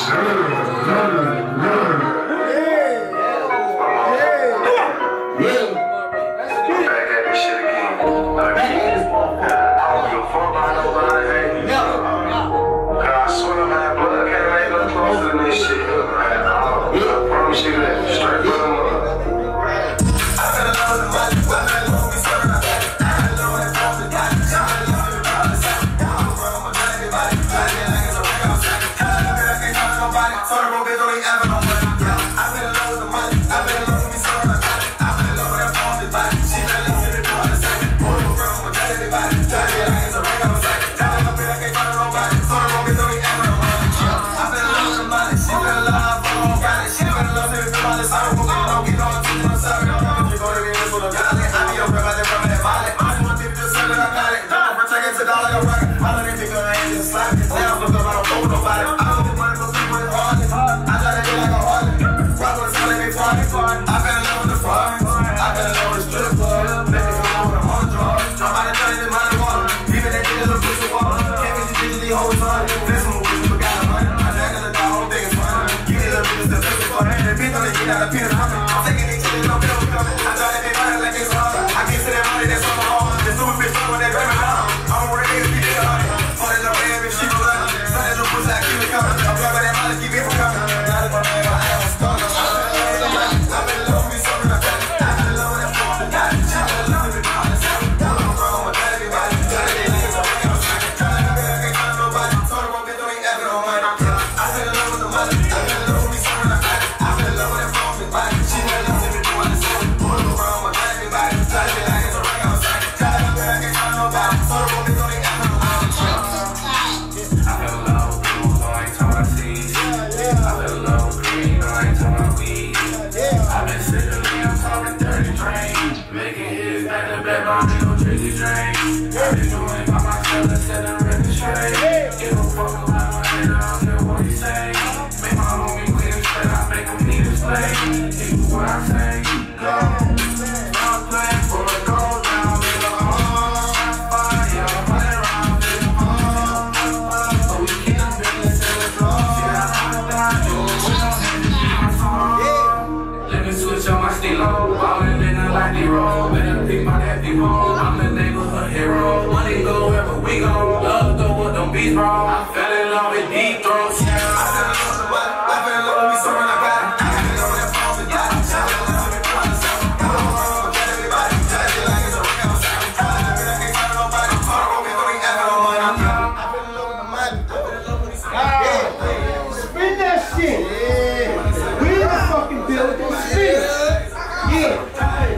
I'm the neighborhood hero. Money go wherever we go. Love go with them beats, bro. I fell in love with deep throats. I fell in love with what? I fell in love with me, so when I got it. I fell in love with that phone, but yeah. I fell in love with me, trying to sell. I don't want to get everybody. Judge it like it's a ring on Saturday. I can't find nobody. I don't want me to be having no money. I fell in love with the money. I fell in love with these things. Spin that shit. We in the fucking building. Spin it. Yeah.